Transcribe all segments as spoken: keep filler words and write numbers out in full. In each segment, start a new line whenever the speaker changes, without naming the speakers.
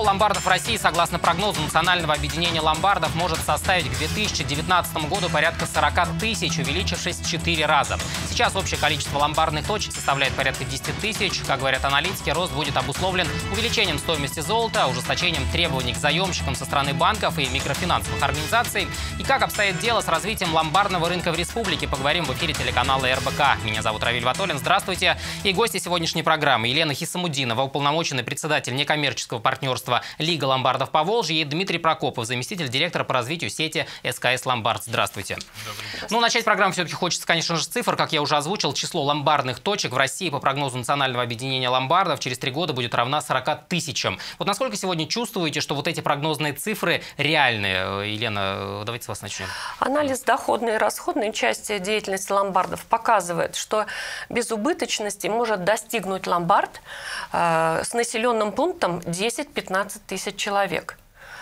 Число ломбардов в России, согласно прогнозу Национального объединения ломбардов, может составить к две тысячи девятнадцатому году порядка сорока тысяч, увеличившись в четыре раза. Сейчас общее количество ломбардных точек составляет порядка десяти тысяч. Как говорят аналитики, рост будет обусловлен увеличением стоимости золота, ужесточением требований к заемщикам со стороны банков и микрофинансовых организаций. И как обстоит дело с развитием ломбардного рынка в республике, поговорим в эфире телеканала эр бэ ка. Меня зовут Равиль Ватолин. Здравствуйте. И гости сегодняшней программы: Елена Хисамуддинова, уполномоченный председатель некоммерческого партнерства Лига ломбардов Поволжья, и Дмитрий Прокопов, заместитель директора по развитию сети эс ка эс Ломбард. Здравствуйте. Ну, начать программу все-таки хочется, конечно же, с цифр. Как я уже озвучил, число ломбардных точек в России по прогнозу Национального объединения ломбардов через три года будет равна сорока тысячам. Вот насколько сегодня чувствуете, что вот эти прогнозные цифры реальные? Елена, давайте с вас начнем.
Анализ доходной и расходной части деятельности ломбардов показывает, что без убыточности может достигнуть ломбард э, с населенным пунктом десять-пятнадцать тысяч человек.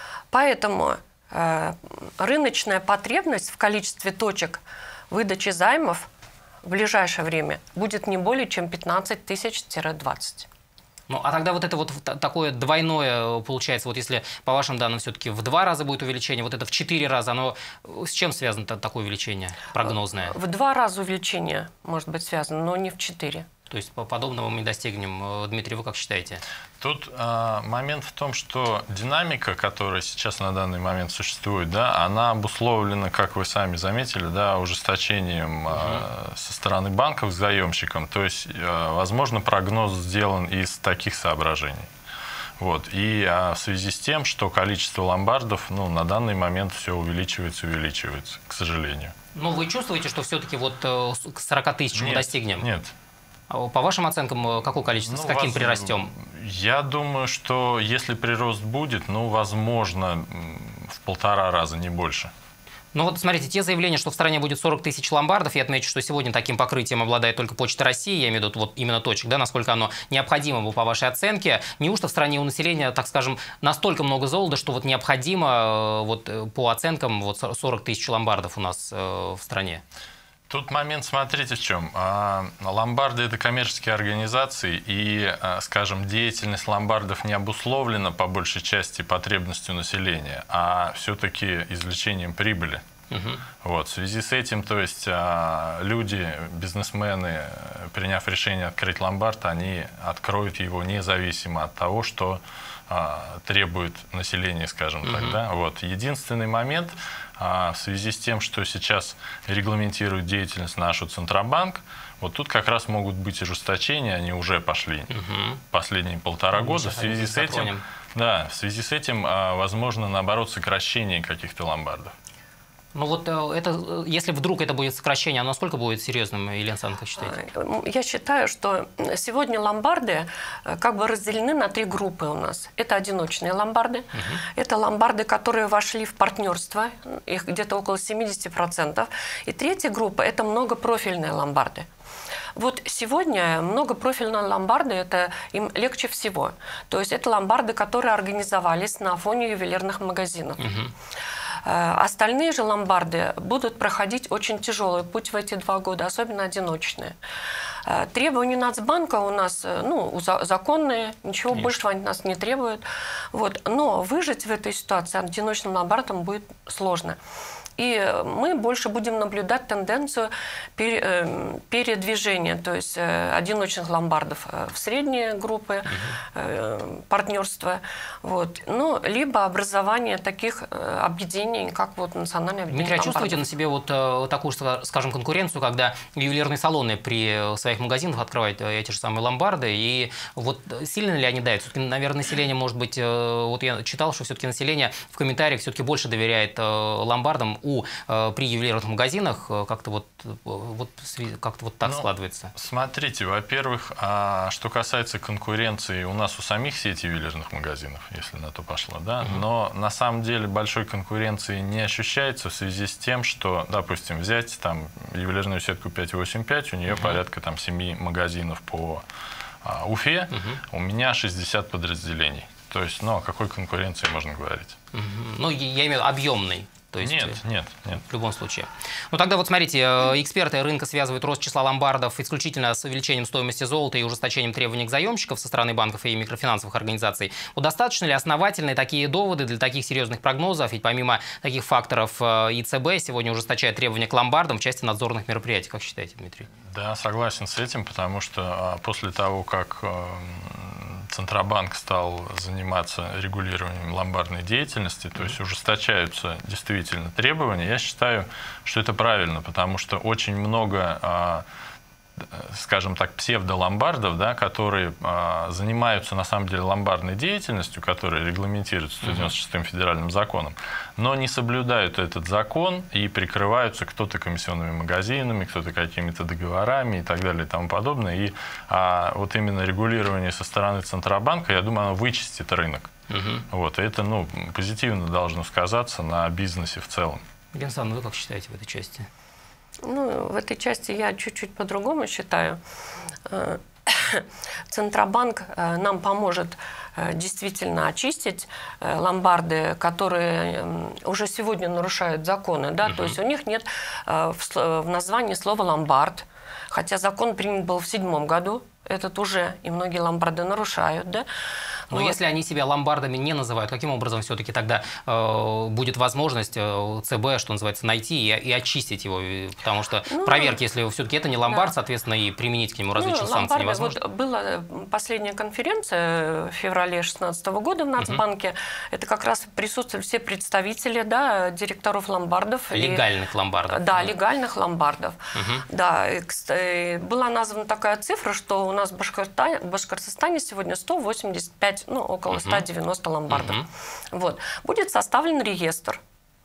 Поэтому э, рыночная потребность в количестве точек выдачи займов в ближайшее время будет не более чем пятнадцать тысяч-двадцать.
Ну, а тогда вот это вот такое двойное получается, вот если по вашим данным все-таки в два раза будет увеличение, вот это в четыре раза, оно с чем связано такое увеличение прогнозное?
В два раза увеличение может быть связано, но не в четыре.
То есть по подобному мы достигнем. Дмитрий, вы как считаете?
Тут э, момент в том, что динамика, которая сейчас на данный момент существует, да, она обусловлена, как вы сами заметили, да, ужесточением э, угу. со стороны банков к заемщикам. То есть, э, возможно, прогноз сделан из таких соображений. Вот. И а в связи с тем, что количество ломбардов, ну, на данный момент все увеличивается и увеличивается, к сожалению.
Ну, вы чувствуете, что все-таки вот к сорока тысячам мы достигнем?
Нет.
По вашим оценкам, какое количество, ну, с каким вас, прирастем?
Я думаю, что если прирост будет, ну, возможно, в полтора раза, не больше.
Ну вот смотрите, те заявления, что в стране будет сорок тысяч ломбардов, я отмечу, что сегодня таким покрытием обладает только Почта России, я имею в виду вот именно точек, да, насколько оно необходимо было по вашей оценке. Неужто в стране у населения, так скажем, настолько много золота, что вот необходимо вот по оценкам вот сорок тысяч ломбардов у нас в стране?
Тут момент, смотрите, в чем. Ломбарды – это коммерческие организации, и, скажем, деятельность ломбардов не обусловлена по большей части потребностью населения, а все-таки извлечением прибыли. Угу. Вот, в связи с этим, то есть люди, бизнесмены, приняв решение открыть ломбард, они откроют его независимо от того, что требует население, скажем угу. так. Да? Вот. Единственный момент – в связи с тем, что сейчас регламентирует деятельность нашу Центробанк, вот тут как раз могут быть ужесточения, они уже пошли угу. последние полтора года. В связи с этим, да, в связи с этим, возможно, наоборот, сокращение каких-то ломбардов.
Ну вот это, если вдруг это будет сокращение, оно насколько будет серьезным, Елена Александровна, как считаете?
Я считаю, что сегодня ломбарды как бы разделены на три группы у нас. Это одиночные ломбарды, угу. это ломбарды, которые вошли в партнерство, их где-то около семидесяти процентов. И третья группа – это многопрофильные ломбарды. Вот сегодня многопрофильные ломбарды, это им легче всего. То есть это ломбарды, которые организовались на фоне ювелирных магазинов. Угу. Остальные же ломбарды будут проходить очень тяжелый путь в эти два года, особенно одиночные. Требования Нацбанка у нас ну, законные, ничего Конечно. Большего они нас не требуют. Вот. Но выжить в этой ситуации одиночным ломбардом будет сложно. И мы больше будем наблюдать тенденцию передвижения, то есть одиночных ломбардов в средние группы угу. партнерства, вот. Ну, либо образование таких объединений, как вот национальное объединение
Дмитрий, а
ломбардов.
чувствуете на себе вот такую, скажем, конкуренцию, когда ювелирные салоны при своих магазинах открывают эти же самые ломбарды, и вот сильно ли они давят? Все-таки, наверное, население, может быть, вот я читал, что все-таки население в комментариях все-таки больше доверяет ломбардам у, при ювелирных магазинах, как-то вот, вот, как-то вот так ну, складывается?
Смотрите, во-первых, что касается конкуренции у нас у самих сети ювелирных магазинов, если на то пошло, да, угу. но на самом деле большой конкуренции не ощущается в связи с тем, что, допустим, взять там ювелирную сетку пять восемь пять, у нее угу. порядка там семи магазинов по а, Уфе, угу. у меня шестьдесят подразделений. То есть, ну, о какой конкуренции можно говорить?
Угу. Ну, я имею в виду объемный. То есть,
нет, нет, нет.
В любом случае. Ну тогда вот смотрите, эксперты рынка связывают рост числа ломбардов исключительно с увеличением стоимости золота и ужесточением требований к заемщиков со стороны банков и микрофинансовых организаций. Вот достаточно ли основательны такие доводы для таких серьезных прогнозов? Ведь помимо таких факторов и ЦБ сегодня ужесточает требования к ломбардам в части надзорных мероприятий. Как считаете, Дмитрий?
Да, согласен с этим, потому что после того, как Центробанк стал заниматься регулированием ломбардной деятельности, то есть ужесточаются действительно требования, я считаю, что это правильно, потому что очень много, скажем так, псевдоломбардов, да, которые занимаются на самом деле ломбардной деятельностью, которая регламентируется сто девяносто шестым федеральным законом, но не соблюдают этот закон и прикрываются кто-то комиссионными магазинами, кто-то какими-то договорами и так далее и тому подобное. И а, вот именно регулирование со стороны Центробанка, я думаю, оно вычистит рынок. Угу. Вот, и это, ну, позитивно должно сказаться на бизнесе в целом.
Елена Александровна, вы как считаете в этой части?
Ну, в этой части я чуть-чуть по-другому считаю. Центробанк нам поможет действительно очистить ломбарды, которые уже сегодня нарушают законы. Да? Uh-huh. То есть у них нет в названии слова «ломбард», хотя закон принят был в седьмом году. Этот уже и многие ломбарды нарушают. Да?
Но вот. Если они себя ломбардами не называют, каким образом все-таки тогда э, будет возможность э, ЦБ, что называется, найти и, и очистить его? Потому что ну, проверки, если все-таки это не ломбард, да. соответственно, и применить к нему различные ну, санкции невозможно.
Вот была последняя конференция в феврале две тысячи шестнадцатого года в Нацбанке. Угу. Это как раз присутствовали все представители, да, директоров ломбардов.
Легальных
и,
ломбардов.
Да, легальных ломбардов. Угу. Да, и, была названа такая цифра, что у нас в Башкортостане, в Башкортостане сегодня сто восемьдесят пять, ну, около ста девяноста ломбардов. Uh-huh. Вот. Будет составлен реестр.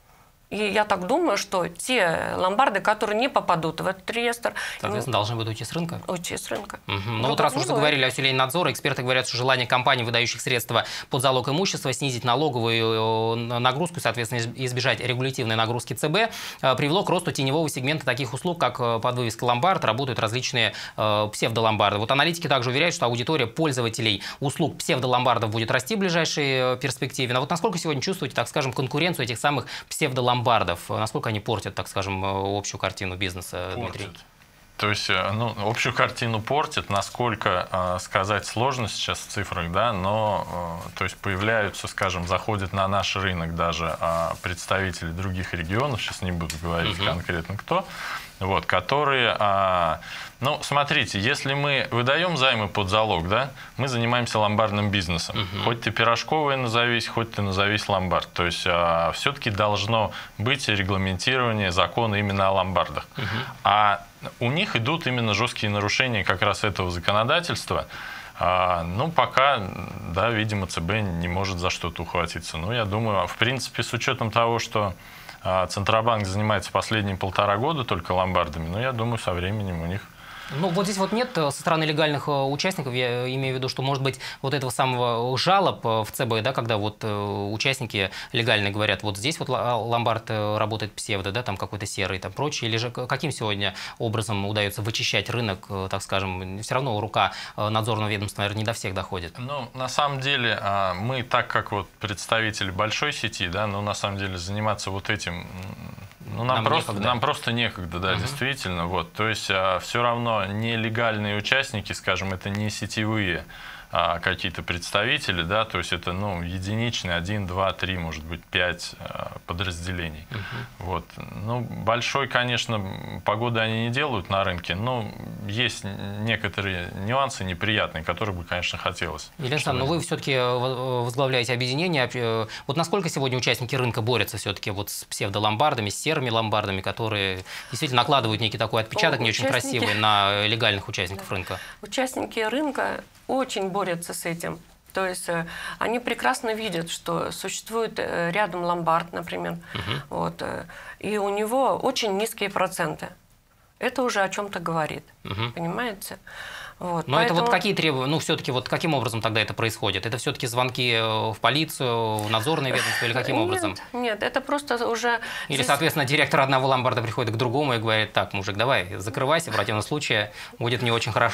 И я так думаю, что те ломбарды, которые не попадут в этот реестр...
Соответственно, должны будут уйти с рынка?
Уйти с рынка.
Угу. Ну вот раз уже заговорили о усилении надзора, эксперты говорят, что желание компаний, выдающих средства под залог имущества, снизить налоговую нагрузку, соответственно, избежать регулятивной нагрузки ЦБ, привело к росту теневого сегмента таких услуг, как под вывеской «ломбард» работают различные э, псевдоломбарды. Вот аналитики также уверяют, что аудитория пользователей услуг псевдоломбардов будет расти в ближайшей перспективе. Но вот насколько сегодня чувствуете, так скажем, конкуренцию этих самых псевдоломбардов? Насколько они портят, так скажем, общую картину бизнеса, Дмитрий?
Портят. То есть, ну, общую картину портит, насколько э, сказать сложно сейчас в цифрах, да, но э, то есть появляются, скажем, заходят на наш рынок даже э, представители других регионов, сейчас не буду говорить угу. конкретно кто, вот, которые, э, ну, смотрите, если мы выдаем займы под залог, да, мы занимаемся ломбардным бизнесом. Угу. Хоть ты пирожковый назовись, хоть ты назовись ломбард. То есть э, все-таки должно быть регламентирование закона именно о ломбардах. Угу. А у них идут именно жесткие нарушения как раз этого законодательства. А, ну, пока, да, видимо, ЦБ не может за что-то ухватиться. Ну, я думаю, в принципе, с учетом того, что а, Центробанк занимается последние полтора года только ломбардами, ну, я думаю, со временем у них...
Ну, вот здесь вот нет со стороны легальных участников, я имею в виду, что, может быть, вот этого самого жалоб в ЦБ, да, когда вот участники легальные говорят, вот здесь вот ломбард работает псевдо, да, там какой-то серый, там прочее, или же каким сегодня образом удается вычищать рынок, так скажем, все равно рука надзорного ведомства, наверное, не до всех доходит.
Ну, на самом деле, мы, так как вот представители большой сети, да, ну, на самом деле, заниматься вот этим... Ну, нам, нам, просто, нам просто некогда, да, uh-huh. действительно. Вот. То есть а, все равно нелегальные участники, скажем, это не сетевые а, какие-то представители, да, то есть это, ну, единичные, один, два, три, может быть, пять а, подразделений. Uh-huh. Вот. Ну, большой, конечно, погоды они не делают на рынке, но есть некоторые нюансы неприятные, которые бы, конечно, хотелось.
Елена Александровна, но вы все-таки возглавляете объединение. Вот насколько сегодня участники рынка борются все-таки вот с псевдоломбардами, с серыми ломбардами, которые действительно накладывают некий такой отпечаток, не очень красивый, на легальных участников рынка?
Участники рынка очень борются с этим. То есть э, они прекрасно видят, что существует э, рядом ломбард, например, uh-huh. вот, э, и у него очень низкие проценты. Это уже о чем-то говорит, uh-huh. понимаете? Вот,
Но поэтому... это вот какие требования, ну все-таки вот каким образом тогда это происходит? Это все-таки звонки в полицию, в надзорное ведомство или каким
нет,
образом?
Нет, это просто уже...
Или, здесь... соответственно, директор одного ломбарда приходит к другому и говорит, так, мужик, давай, закрывайся, в противном случае будет не очень хорошо.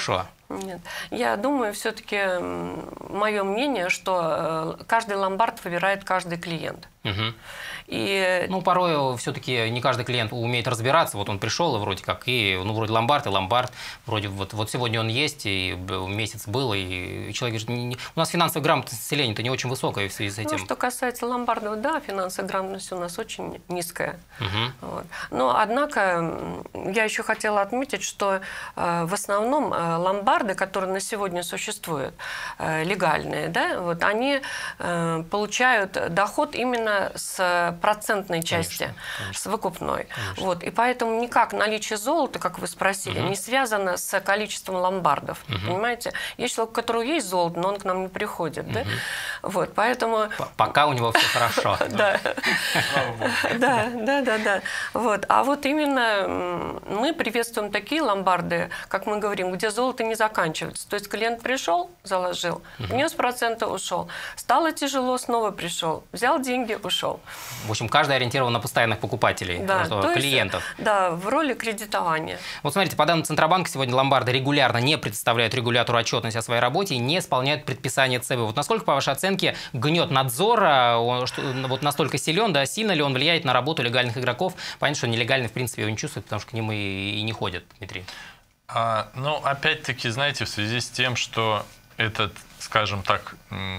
Нет. Я думаю, все-таки мое мнение, что каждый ломбард выбирает каждый клиент.
Угу.
И...
Ну, порой все-таки не каждый клиент умеет разбираться. Вот он пришел, и вроде как, и, ну, вроде ломбард, и ломбард. Вроде вот, вот сегодня он есть, и месяц был, и человек говорит, не, у нас финансовая грамотность населения-то не очень высокая в связи с этим.
Ну, что касается ломбардов, да, финансовая грамотность у нас очень низкая.
Угу.
Вот. Но, однако, я еще хотела отметить, что э, в основном э, ломбарды, которые на сегодня существуют, э, легальные, да, вот, они э, получают доход именно с процентной части, конечно, конечно. С выкупной. Вот. И поэтому никак наличие золота, как вы спросили, угу. не связано с количеством ломбардов. Угу. Понимаете? Есть человек, у которого есть золото, но он к нам не приходит. Угу. Да? Вот. Поэтому...
Пока у него все хорошо.
Да. Да, да, да, да. Вот. А вот именно мы приветствуем такие ломбарды, как мы говорим, где золото не заканчивается. То есть клиент пришел, заложил, внес проценты, ушел. Стало тяжело, снова пришел. Взял деньги, ушел.
В общем, каждый ориентирован на постоянных покупателей,
да,
клиентов.
Есть, да, в роли кредитования.
Вот смотрите, по данным Центробанка, сегодня ломбарды регулярно не представляют регулятору отчетность о своей работе и не исполняют предписания ЦБ. Вот насколько, по вашей оценке, гнет надзора он, что, вот настолько силен, да, сильно ли он влияет на работу легальных игроков? Понятно, что нелегальные, в принципе, его не чувствуют, потому что к ним и, и не ходят, Дмитрий.
А, ну, опять-таки, знаете, в связи с тем, что этот, скажем так,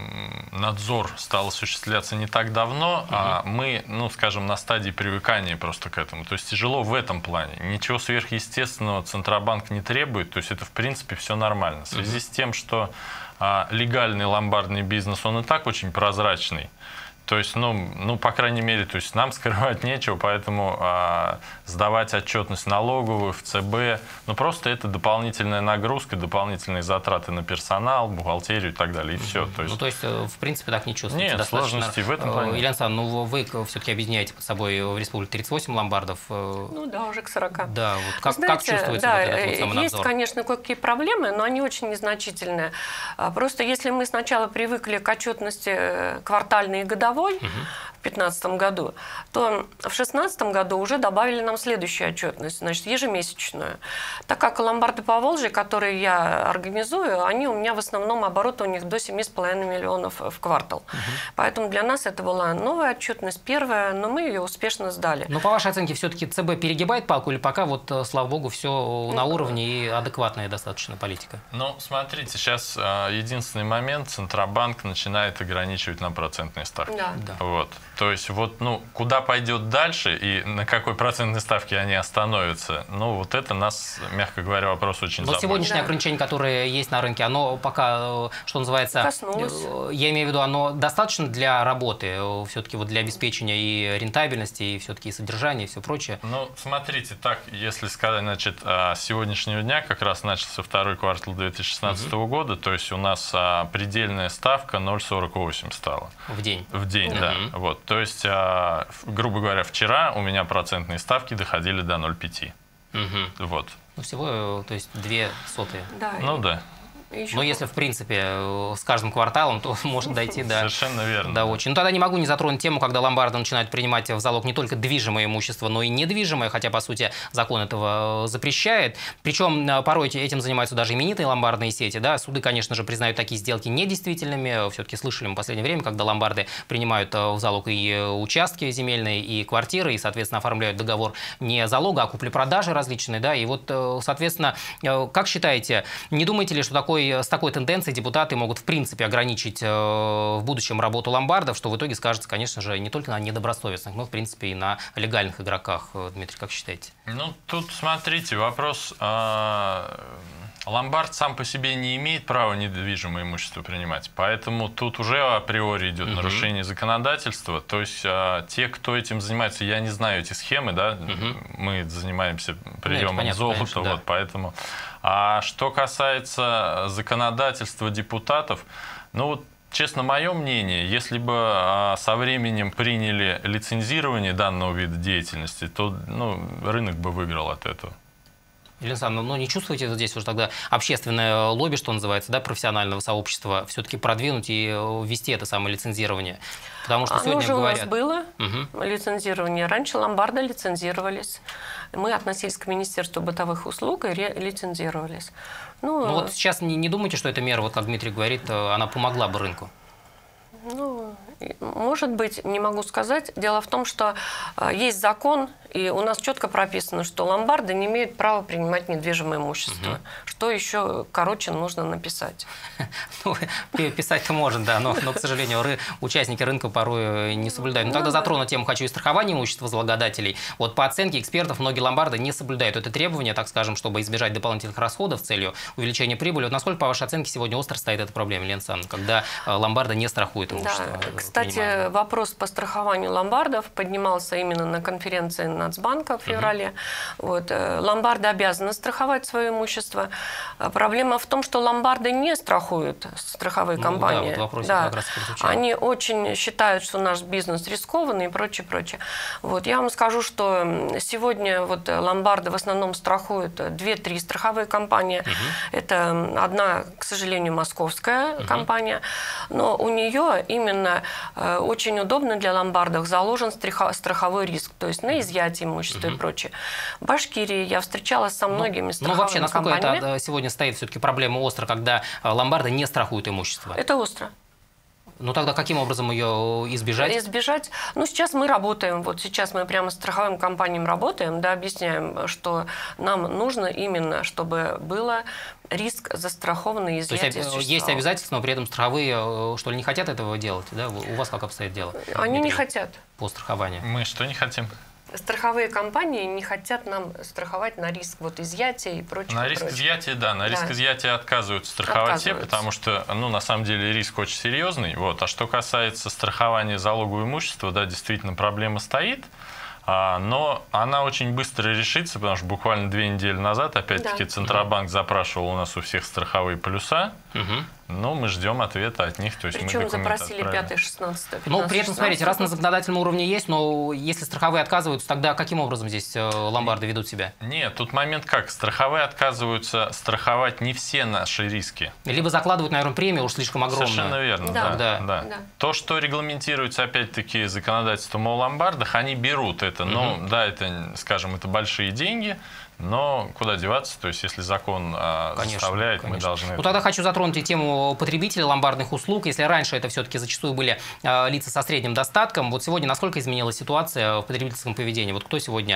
надзор стал осуществляться не так давно, угу. а мы, ну, скажем, на стадии привыкания просто к этому. То есть тяжело в этом плане. Ничего сверхъестественного Центробанк не требует, то есть это, в принципе, все нормально. В связи угу. с тем, что а, легальный ломбардный бизнес, он и так очень прозрачный. То есть, ну, ну, по крайней мере, то есть нам скрывать нечего, поэтому а, сдавать отчетность налоговую в ЦБ, ну, просто это дополнительная нагрузка, дополнительные затраты на персонал, бухгалтерию и так далее, и все. То есть...
Ну, то есть, в принципе, так не чувствуете?
Нет, сложностей в этом плане.
Елена Александровна, ну, вы все-таки объединяете под собой в республике тридцать восемь ломбардов.
Ну, да, уже к сорока.
Да, вот как,
Знаете,
как чувствуется
да,
вот этот вот самонадзор?
Есть, конечно, кое-какие проблемы, но они очень незначительные. Просто если мы сначала привыкли к отчетности квартальной и годовой, угу. в две тысячи пятнадцатом году, то в две тысячи шестнадцатом году уже добавили нам следующую отчетность, значит, ежемесячную. Так как ломбарды Поволжья, которые я организую, они у меня в основном оборот у них до семи с половиной миллионов в квартал. Угу. Поэтому для нас это была новая отчетность, первая, но мы ее успешно сдали.
Но по вашей оценке, все-таки ЦБ перегибает палку или пока, вот, слава богу, все на уровне и адекватная достаточно политика?
Ну, смотрите, сейчас единственный момент, Центробанк начинает ограничивать нам процентные ставки.
Да.
Да.
Вот. То есть, вот, ну, куда пойдет дальше и на какой процентной ставке они остановятся, ну, вот это нас, мягко говоря, вопрос очень заботит.
Вот сегодняшнее
да.
ограничение, которое есть на рынке, оно пока, что называется,
коснулось.
Я имею в виду, оно достаточно для работы, все-таки вот для обеспечения и рентабельности, и все-таки и содержания, и все прочее?
Ну, смотрите, так, если сказать, значит, с сегодняшнего дня как раз начался второй квартал две тысячи шестнадцатого угу. года, то есть у нас предельная ставка ноль целых сорок восемь сотых стала.
В день?
В день,
угу.
да. Вот. То есть, грубо говоря, вчера у меня процентные ставки доходили до ноль целых пяти сотых.
Угу.
Вот.
Ну, всего, то есть, две сотые.
Да,
ну, и... да.
Еще
Но если, в принципе, с каждым кварталом, то может дойти до...
Совершенно верно.
Да, очень. Но тогда не могу не затронуть тему, когда ломбарды начинают принимать в залог не только движимое имущество, но и недвижимое, хотя, по сути, закон этого запрещает. Причем порой этим занимаются даже именитые ломбардные сети. Да? Суды, конечно же, признают такие сделки недействительными. Все-таки слышали мы в последнее время, когда ломбарды принимают в залог и участки земельные, и квартиры, и, соответственно, оформляют договор не залога, а купли-продажи различные. Да? И вот, соответственно, как считаете, не думаете ли, что такой с такой тенденцией депутаты могут, в принципе, ограничить в будущем работу ломбардов, что в итоге скажется, конечно же, не только на недобросовестных, но, в принципе, и на легальных игроках. Дмитрий, как считаете?
Ну, тут, смотрите, вопрос... Ломбард сам по себе не имеет права недвижимое имущество принимать, поэтому тут уже априори идет uh-huh. нарушение законодательства. То есть а, те, кто этим занимается, я не знаю эти схемы, да, uh-huh. мы занимаемся приемом
понятно,
золота,
конечно,
вот,
да.
поэтому. А что касается законодательства депутатов, ну вот, честно, мое мнение, если бы а, со временем приняли лицензирование данного вида деятельности, то ну, рынок бы выиграл от этого.
Елена Александровна, ну не чувствуете здесь уже тогда общественное лобби, что называется, да, профессионального сообщества, все-таки продвинуть и ввести это самое лицензирование? Потому что сегодня
Оно уже
говорят...
у нас было,
угу.
лицензирование. Раньше ломбарды лицензировались. Мы относились к Министерству бытовых услуг и лицензировались. Ну,
ну вот сейчас не, не думайте, что эта мера, вот как Дмитрий говорит, она помогла бы рынку?
Ну, может быть, не могу сказать. Дело в том, что есть закон, и у нас четко прописано, что ломбарды не имеют права принимать недвижимое имущество. Угу. Что еще, короче, нужно написать?
Ну, писать-то можно, да, но, но, к сожалению, ры, участники рынка порой не соблюдают. Но ну, тогда затрону тему хочу и страхования имущества залогодателей. Вот по оценке экспертов, многие ломбарды не соблюдают это требование, так скажем, чтобы избежать дополнительных расходов с целью увеличения прибыли. Вот насколько, по вашей оценке, сегодня остро стоит эта проблема, Елена Александровна, когда ломбарды не страхуют имущество?
Да. Кстати, минимально. Вопрос по страхованию ломбардов поднимался именно на конференции Нацбанка в феврале. Угу. Вот, ломбарды обязаны страховать свое имущество. Проблема в том, что ломбарды не страхуют страховые ну, компании.
Да, вот вопрос
да.
как раз
Они очень считают, что наш бизнес рискованный и прочее, прочее. Вот, я вам скажу, что сегодня вот ломбарды в основном страхуют две-три страховые компании. Угу. Это одна, к сожалению, московская угу. компания, но у нее именно э, очень удобно для ломбардов заложен страховой риск, то есть на изъятие имущества угу. и прочее. В Башкирии я встречалась со многими ну, страховыми
ну, вообще, насколько
компаниями.
Это сегодня стоит все-таки проблема остро, когда ломбарды не страхуют имущество?
Это остро.
Ну тогда каким образом ее избежать?
Избежать? Ну сейчас мы работаем, вот сейчас мы прямо с страховым компаниям работаем, да, объясняем, что нам нужно именно, чтобы было риск застрахованный, изъятие.
То есть есть обязательства, но при этом страховые, что ли, не хотят этого делать, да? У вас как обстоит дело?
Они
Дмитрий,
не хотят.
По страхованию.
Мы что не хотим?
Страховые компании не хотят нам страховать на риск вот изъятия и прочее.
На риск
прочее.
изъятия, да, на риск
да.
изъятия отказываются страховать
отказываются.
все, потому что, ну, на самом деле риск очень серьезный. Вот. А что касается страхования залогового имущества, да, действительно проблема стоит. Но она очень быстро решится, потому что буквально две недели назад, опять-таки, да. Центробанк запрашивал у нас у всех страховые полюса. Угу. Но мы ждем ответа от них. То есть
Причем
мы
запросили пятое, шестнадцатое,
Ну, при этом, смотрите, раз на законодательном уровне есть, но если страховые отказываются, тогда каким образом здесь ломбарды ведут себя?
Нет, тут момент как. Страховые отказываются страховать не все наши риски.
Либо закладывают, наверное, премию уж слишком огромную.
Совершенно верно,
да.
Да,
да.
Да. Да. То, что регламентируется, опять-таки, законодательством о ломбардах, они берут это. Но, угу. да, это, скажем, это большие деньги. Но куда деваться? То есть, если закон конечно, заставляет, конечно. мы должны...
Ну, тогда хочу затронуть и тему потребителей ломбардных услуг. Если раньше это все-таки зачастую были э, лица со средним достатком, вот сегодня насколько изменилась ситуация в потребительском поведении? Вот кто сегодня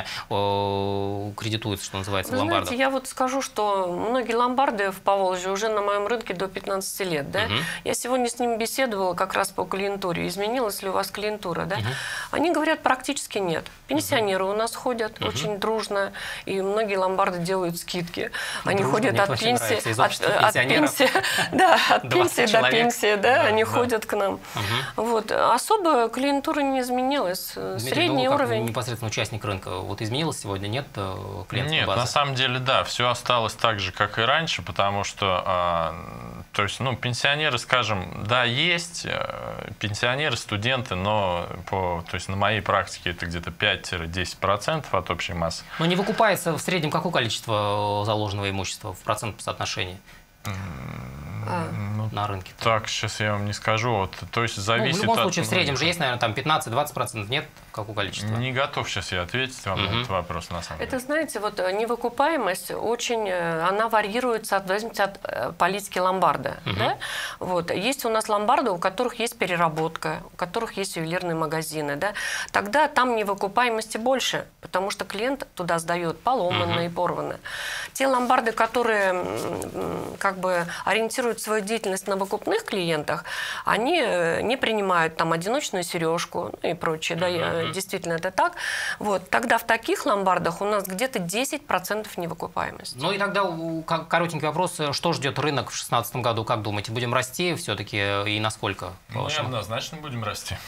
э, кредитуется, что называется, в ломбардах?
Знаете, я вот скажу, что многие ломбарды в Поволжье уже на моем рынке до пятнадцати лет. Да? Угу. Я сегодня с ними беседовала как раз по клиентуре. Изменилась ли у вас клиентура? Да? Угу. Они говорят, практически нет. Пенсионеры угу. у нас ходят угу. очень дружно, и многие ломбарды делают скидки. Они дружно, ходят от пенсии, от, от пенсии, да, от пенсии до пенсии, да, да, они да. ходят к нам. Угу. Вот. Особо клиентура не изменилась. Дмитрий, Средний
ну,
уровень.
Непосредственно участник рынка. Вот изменилось сегодня, нет клиентской
Нет,
базы?
на самом деле, да, все осталось так же, как и раньше, потому что, то есть, ну, пенсионеры, скажем, да, есть пенсионеры, студенты, но по, то есть, на моей практике это где-то пять-десять процентов от общей массы.
Но не выкупается в среднем какое количество заложенного имущества в процентном соотношении
а.
ну, на рынке?
Так, сейчас я вам не скажу. Вот, то есть зависит
ну, в любом
от...
случае, в среднем же есть, наверное, там пятнадцать-двадцать процентов. Нет? Какое количество?
Не готов сейчас я ответить вам угу. на этот вопрос, на самом деле.
Это, знаете, вот невыкупаемость очень, она варьируется от, от политики ломбарда. Угу. Да? Вот. Есть у нас ломбарды, у которых есть переработка, у которых есть ювелирные магазины. Да? Тогда там невыкупаемости больше, потому что клиент туда сдает поломанное угу. и порванное. Те ломбарды, которые как бы ориентируют свою деятельность на выкупных клиентах, они не принимают там одиночную сережку и прочее. Да? Uh-huh. Действительно, это так. Вот. Тогда в таких ломбардах у нас где-то десять процентов невыкупаемости.
Ну и тогда коротенький вопрос. Что ждет рынок в две тысячи шестнадцатом году? Как думаете, будем расти все-таки и насколько?
Мы однозначно будем расти.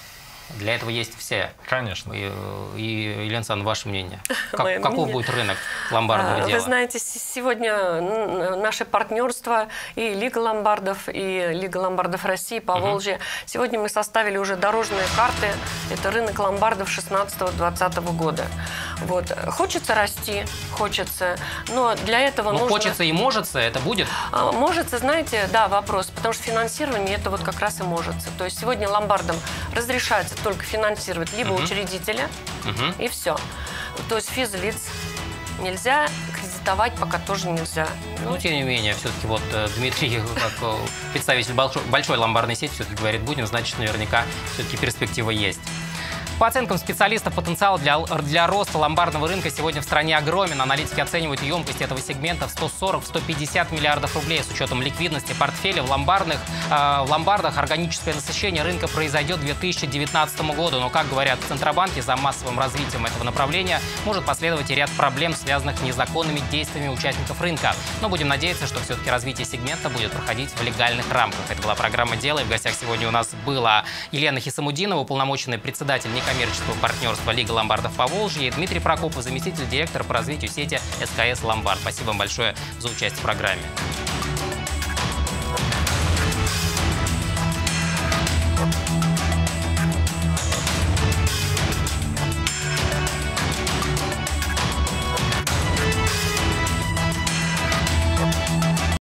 Для этого есть все.
Конечно.
И, и Елена Александровна, ваше мнение? Как,
Мое
каков
мнение?
будет рынок ломбардного
Вы
дела?
знаете, сегодня наше партнерство и Лига ломбардов, и Лига ломбардов России, Поволжья. Угу. Сегодня мы составили уже дорожные карты. Это рынок ломбардов шестнадцатого-двадцатого года. Вот. Хочется расти, хочется, но для этого
ну,
нужно...
хочется и можется, это будет?
Можется, знаете, да, вопрос, потому что финансирование это вот как раз и можется. То есть сегодня ломбардам разрешается только финансировать либо угу. учредителя, угу. и все. То есть физлиц нельзя, кредитовать пока тоже нельзя.
Ну, ну тем не менее, все-таки вот Дмитрий, как представитель большой, большой ломбардной сети, все-таки говорит, будем, значит, наверняка все-таки перспектива есть. По оценкам специалистов, потенциал для, для роста ломбардного рынка сегодня в стране огромен. Аналитики оценивают емкость этого сегмента в сто сорок - сто пятьдесят миллиардов рублей. С учетом ликвидности портфеля в, ломбардных, э, в ломбардах органическое насыщение рынка произойдет к две тысячи девятнадцатому году. Но, как говорят в Центробанке, за массовым развитием этого направления может последовать и ряд проблем, связанных с незаконными действиями участников рынка. Но будем надеяться, что все-таки развитие сегмента будет проходить в легальных рамках. Это была программа «Дело». И в гостях сегодня у нас была Елена Хисамудинова, уполномоченный председатель коммерческого партнерства Лига ломбардов Поволжья, и Дмитрий Прокопов, заместитель директора по развитию сети СКС Ломбард. Спасибо вам большое за участие в программе.